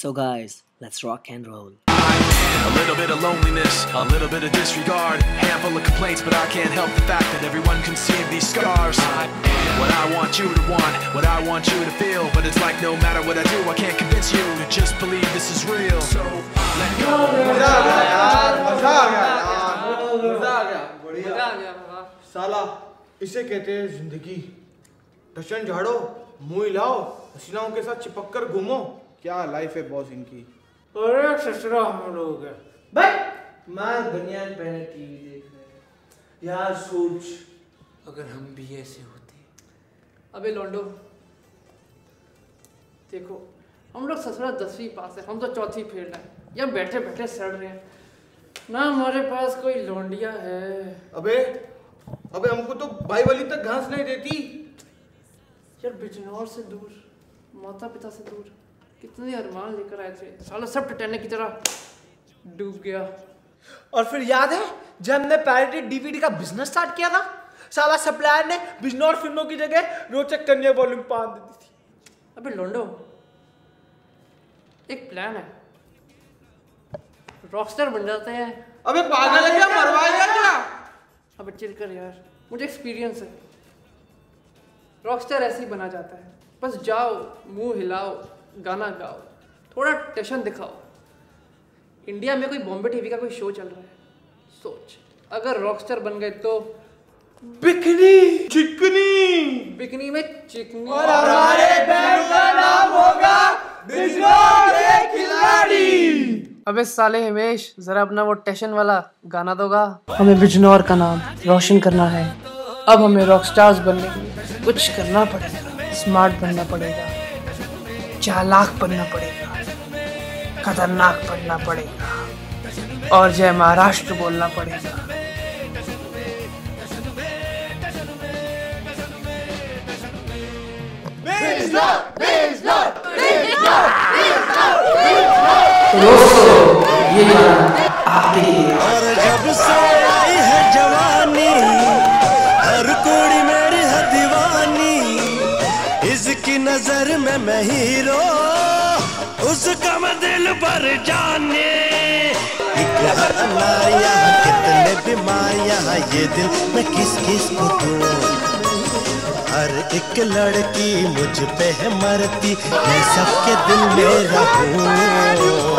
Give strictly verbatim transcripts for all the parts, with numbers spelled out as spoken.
So guys, let's rock and roll. A little bit of loneliness, a little bit of disregard, handful of complaints, but I can't help the fact that everyone can see these scars. What I want you to want, what I want you to feel, but it's like no matter what I do, I can't convince you to just believe this is real. So let go. मजा आ गया यार, मजा आ गया यार, मजा आ गया, बढ़िया आ गया साला। इसे कहते हैं जिंदगी। टशन झाड़ो, मुंह हिलाओ, हसीनाओं के साथ चिपक कर घूमो। क्या लाइफ है बॉस इनकी। अरे ससुरा हम लोग हैं भाई, मार बनियान पहने टीवी देख रहे हैं यार। सोच अगर हम भी ऐसे होते। अबे लौंडो देखो, हम लोग ससुरा दसवीं पास है, हम तो चौथी फेल है, या बैठे बैठे सड़ रहे हैं ना, हमारे पास कोई लौंडिया है। अबे अबे हमको तो भाई वाली तक घास नहीं देती यार। बिजनौर से दूर, माता पिता से दूर, कितने अरमान लेकर आए थे, साला सब टिटैनिक की तरह डूब गया। और फिर याद है जब हमने पैरेटेड डीवीडी का बिजनेस स्टार्ट किया था, साला सप्लायर ने बिजनौर फिल्मों की जगह रोचक कन्या वॉल्यूम पाँच दे दी थी। अबे लोंडो, एक प्लान है, रॉकस्टार बन जाते हैं। अबे पागल है क्या, मरवाएगा क्या? अबे चिल कर यार, मुझे एक्सपीरियंस है। रॉकस्टार ऐसे ही बना जाता है, बस जाओ, मुंह हिलाओ, गाना गाओ, थोड़ा टेंशन दिखाओ। इंडिया में कोई बॉम्बे टीवी का कोई शो चल रहा है, सोच अगर रॉकस्टार बन गए तो बिकनी चिकनी, बिकनी में चिकनी, और हमारे बैंड का नाम होगा बिजनौर के खिलाड़ी। अबे साले हिमेश, जरा अपना वो टेंशन वाला गाना दोगा। हमें बिजनौर का नाम रोशन करना है, अब हमें रॉकस्टार्स बनने के लिए कुछ करना पड़ेगा। स्मार्ट बनना पड़ेगा, चालाक बनना पड़ेगा, खतरनाक बनना पड़ेगा, और जय महाराष्ट्र बोलना पड़ेगा। बिजनौर, बिजनौर, बिजनौर, ये आपके लिए। और जब से आई है जवानी, हर कुड़ी मेरी है दीवानी, इसकी नजर में मैं हीरो, उसका मैं दिल पर जाने। बीमारियां कितने बीमारियां, ये दिल मैं किस किस को दूं, हर एक लड़की मुझ पे है मरती, मैं सबके दिल में रहूं।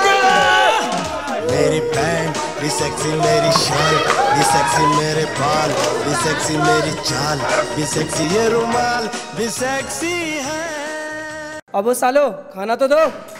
मेरी पैंट भी सेक्सी, मेरी शर्ट भी सेक्सी, मेरे बाल भी सेक्सी, मेरी चाल भी सेक्सी, ये रुमाल भी सेक्सी है। अब वो सालो खाना तो दो।